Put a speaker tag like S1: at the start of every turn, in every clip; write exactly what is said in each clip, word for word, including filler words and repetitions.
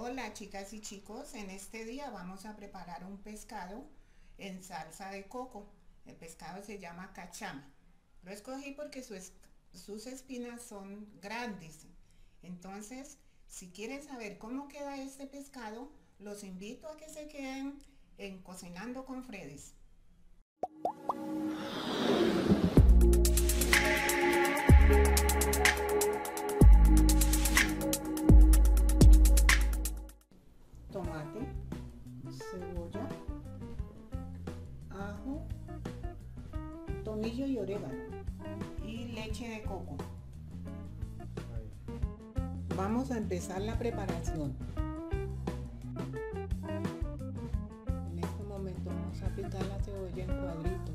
S1: Hola chicas y chicos, en este día vamos a preparar un pescado en salsa de coco. El pescado se llama cachama. Lo escogí porque su es- sus espinas son grandes. Entonces, si quieren saber cómo queda este pescado, los invito a que se queden en Cocinando con Freddy's. Tomate, cebolla, ajo, tomillo y orégano y leche de coco. Vamos a empezar la preparación. En este momento vamos a picar la cebolla en cuadritos.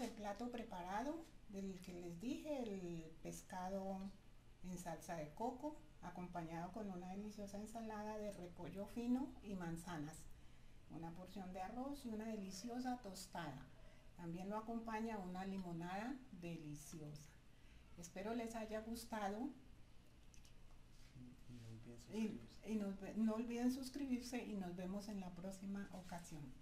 S1: el plato preparado del que les dije, el pescado en salsa de coco, acompañado con una deliciosa ensalada de repollo fino y manzanas, una porción de arroz y una deliciosa tostada. También lo acompaña una limonada deliciosa. Espero les haya gustado y, y no, no olviden suscribirse y nos vemos en la próxima ocasión.